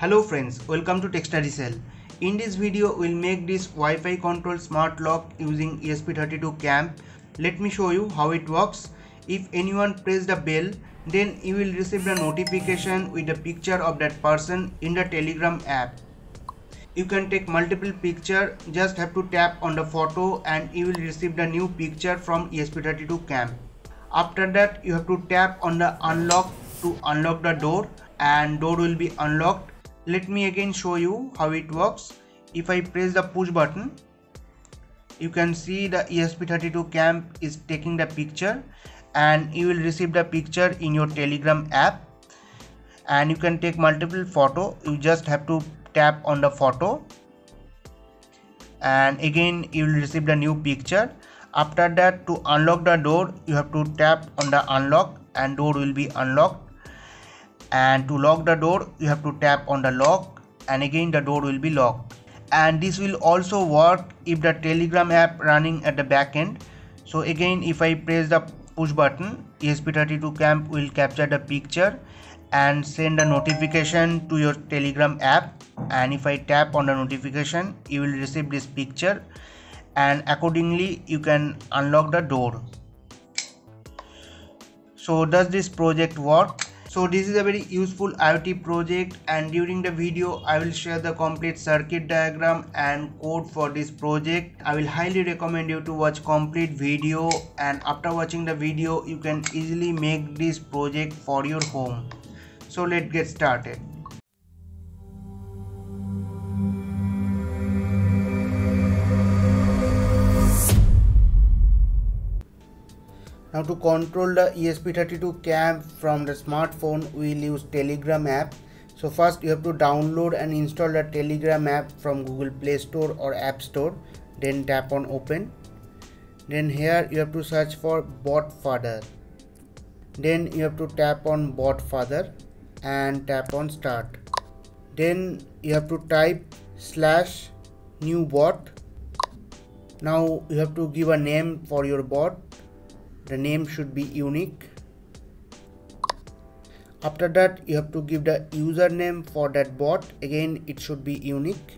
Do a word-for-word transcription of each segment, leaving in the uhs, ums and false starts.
Hello friends, welcome to TechStudyCell. In this video, we'll make this Wi-Fi controlled smart lock using E S P thirty-two camp. Let me show you how it works. If anyone press the bell, then you will receive the notification with the picture of that person in the Telegram app. You can take multiple pictures, just have to tap on the photo and you will receive the new picture from E S P thirty-two camp. After that, you have to tap on the unlock to unlock the door and door will be unlocked. Let me again show you how it works. If I press the push button, you can see the E S P thirty-two camp is taking the picture and you will receive the picture in your Telegram app. And you can take multiple photo. You just have to tap on the photo and again you will receive the new picture. After that, to unlock the door, you have to tap on the unlock and door will be unlocked. And to lock the door, you have to tap on the lock and again the door will be locked. And this will also work if the Telegram app running at the back end. So again, if I press the push button, E S P thirty-two camp will capture the picture and send a notification to your Telegram app. And if I tap on the notification, you will receive this picture and accordingly you can unlock the door. So does this project work? So this is a very useful IoT project, and during the video I will share the complete circuit diagram and code for this project. I will highly recommend you to watch complete video, and after watching the video you can easily make this project for your home. So let's get started. Now to control the E S P thirty-two camp from the smartphone, we will use Telegram app. So first you have to download and install the Telegram app from Google Play Store or App Store. Then tap on open. Then here you have to search for BotFather. Then you have to tap on BotFather and tap on start. Then you have to type slash new bot. Now you have to give a name for your bot. The name should be unique. After that, you have to give the username for that bot. Again, it should be unique.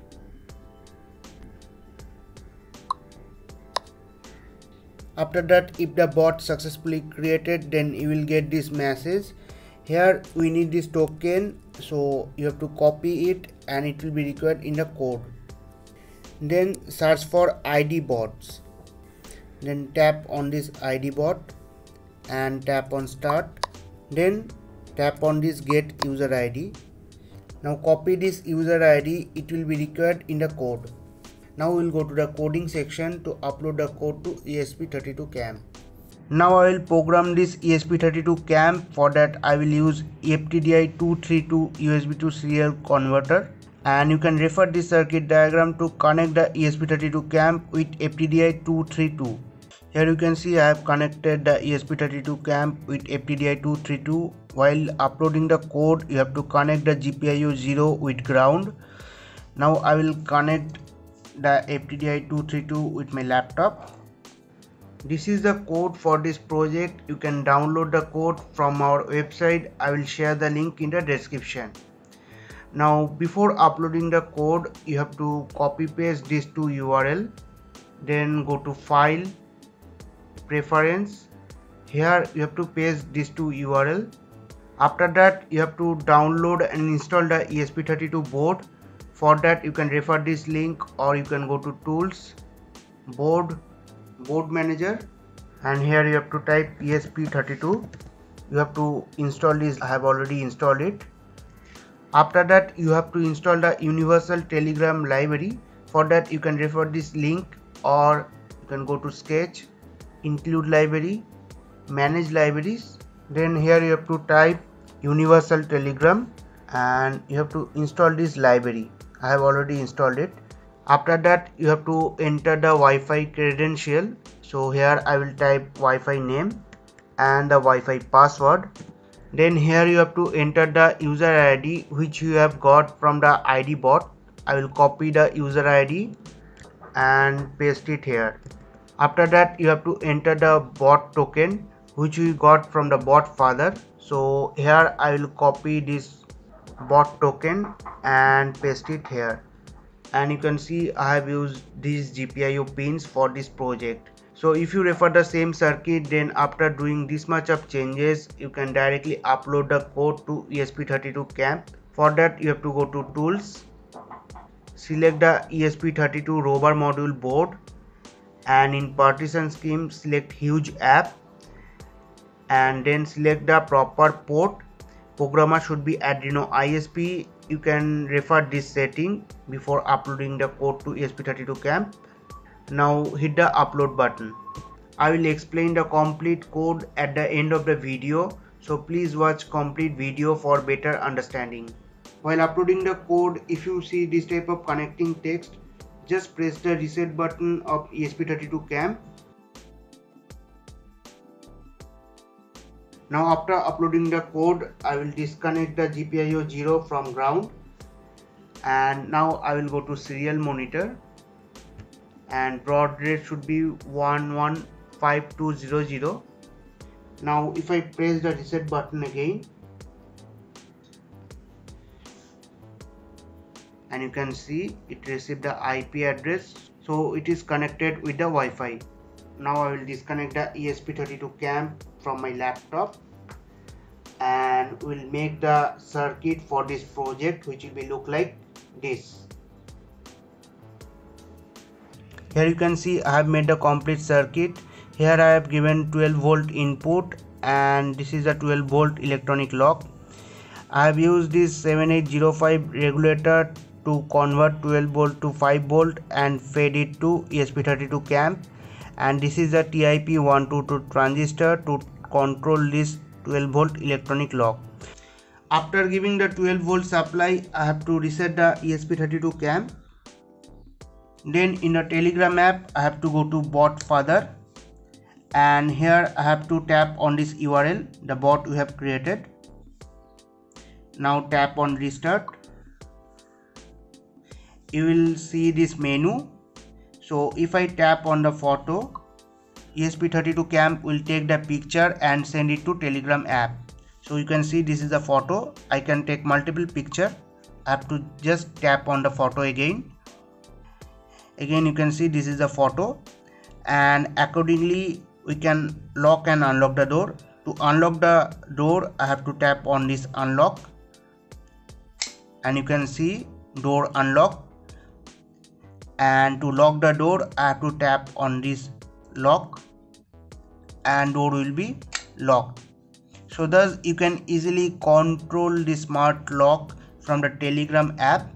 After that, if the bot successfully created, then you will get this message. Here we need this token, so you have to copy it and it will be required in the code. Then search for I D bots. Then tap on this I D bot and tap on start. Then tap on this get user I D. Now copy this user I D, it will be required in the code. Now we will go to the coding section to upload the code to E S P thirty-two camp. Now I will program this E S P thirty-two camp. For that I will use E F T D I two thirty-two U S B to serial converter. And you can refer this circuit diagram to connect the E S P thirty-two camp with F T D I two thirty-two. Here you can see I have connected the E S P thirty-two camp with F T D I two thirty-two. While uploading the code, you have to connect the G P I O zero with ground. Now I will connect the F T D I two thirty-two with my laptop. This is the code for this project. You can download the code from our website. I will share the link in the description. Now before uploading the code, you have to copy paste this to U R L. Then go to file, preference. Here you have to paste this to U R L. After that you have to download and install the E S P thirty-two board. For that you can refer this link or you can go to tools, board, board manager, and here you have to type E S P thirty-two. You have to install this. I have already installed it. After that you have to install the Universal Telegram library. For that you can refer this link or you can go to sketch, include library, manage libraries. Then here you have to type Universal Telegram and you have to install this library. I have already installed it. After that you have to enter the Wi-Fi credential. So here I will type Wi-Fi name and the Wi-Fi password. Then here you have to enter the user I D which you have got from the I D bot. I will copy the user I D and paste it here. After that you have to enter the bot token which we got from the BotFather. So here I will copy this bot token and paste it here. And you can see I have used these G P I O pins for this project. So if you refer the same circuit, then after doing this much of changes, you can directly upload the code to E S P thirty-two camp. For that you have to go to tools, select the E S P thirty-two rover module board, and in partition scheme select huge app, and then select the proper port. Programmer should be Adreno I S P. You can refer this setting before uploading the code to E S P thirty-two camp. Now hit the upload button. I will explain the complete code at the end of the video, so please watch complete video for better understanding. While uploading the code, if you see this type of connecting text, just press the reset button of E S P thirty-two camp. Now after uploading the code, I will disconnect the G P I O zero from ground, and now I will go to serial monitor, and baud rate should be one one five two zero zero. Now if I press the reset button again, and you can see it received the I P address, so it is connected with the Wi-Fi. Now I will disconnect the E S P thirty-two camp from my laptop, and will make the circuit for this project, which will be look like this. Here you can see I have made the complete circuit. Here I have given twelve volt input, and this is a twelve volt electronic lock. I have used this seven eight zero five regulator to convert twelve volt to five volt and fed it to E S P thirty-two camp, and this is a T I P one twenty-two transistor to control this twelve volt electronic lock. After giving the twelve volt supply, I have to reset the E S P thirty-two camp. Then in the Telegram app, I have to go to bot further, and here I have to tap on this U R L, the bot we have created. Now tap on restart. You will see this menu. So if I tap on the photo, E S P thirty-two camp will take the picture and send it to Telegram app. So you can see this is the photo. I can take multiple picture. I have to just tap on the photo again. Again you can see this is the photo, and accordingly we can lock and unlock the door. To unlock the door, I have to tap on this unlock, and you can see door unlock. And to lock the door, I have to tap on this lock, and door will be locked. So thus you can easily control the smart lock from the Telegram app.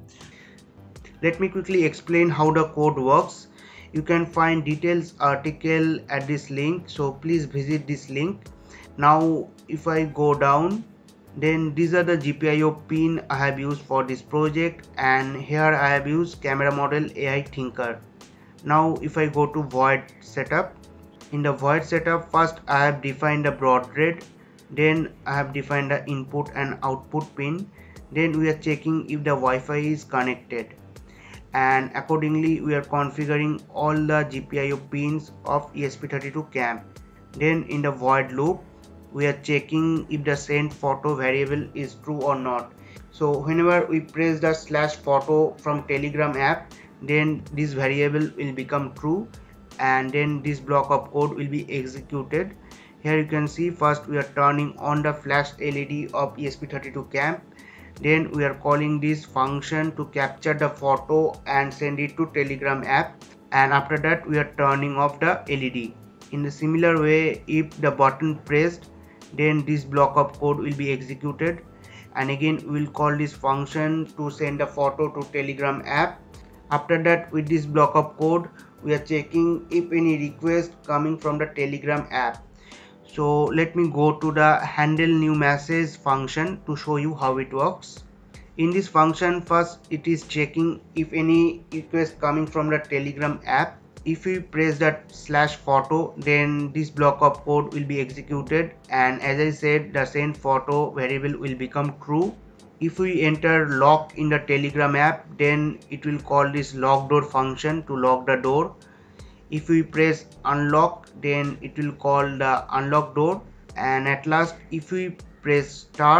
Let me quickly explain how the code works. You can find details article at this link, so please visit this link. Now if I go down, then these are the G P I O pin I have used for this project, and here I have used camera model A I Thinker. Now if I go to void setup, in the void setup, first I have defined the baud rate, then I have defined the input and output pin, then we are checking if the Wi-Fi is connected, and accordingly we are configuring all the G P I O pins of E S P thirty-two camp. Then in the void loop, we are checking if the send photo variable is true or not. So whenever we press the slash photo from Telegram app, then this variable will become true, and then this block of code will be executed. Here you can see first we are turning on the flash L E D of E S P thirty-two camp. Then we are calling this function to capture the photo and send it to Telegram app, and after that we are turning off the L E D. In the similar way, if the button pressed, then this block of code will be executed, and again we will call this function to send the photo to Telegram app. After that, with this block of code, we are checking if any request coming from the Telegram app. So let me go to the handle new message function to show you how it works. In this function, first it is checking if any request coming from the Telegram app. If we press that slash photo, then this block of code will be executed, and as I said, the send photo variable will become true. If we enter lock in the Telegram app, then it will call this lock door function to lock the door. If we press unlock, then it will call the unlock door, and at last if we press start,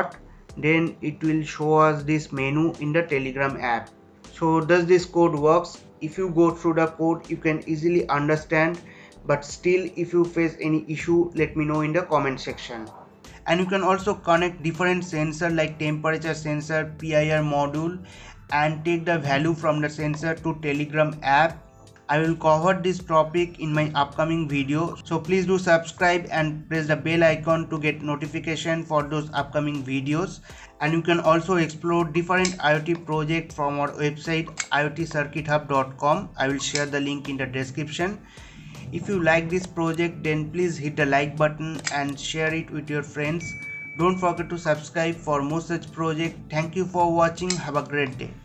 then it will show us this menu in the Telegram app. So does this code works? If you go through the code, you can easily understand, but still if you face any issue, let me know in the comment section. And you can also connect different sensor like temperature sensor, P I R module, and take the value from the sensor to Telegram app. I will cover this topic in my upcoming video, so please do subscribe and press the bell icon to get notification for those upcoming videos. And you can also explore different IoT projects from our website I O T circuit hub dot com. I will share the link in the description. If you like this project, then please hit the like button and share it with your friends. Don't forget to subscribe for more such projects. Thank you for watching. Have a great day.